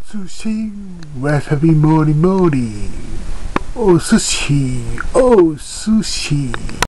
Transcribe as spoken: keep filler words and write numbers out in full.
寿司わさび盛り盛りお寿司お寿司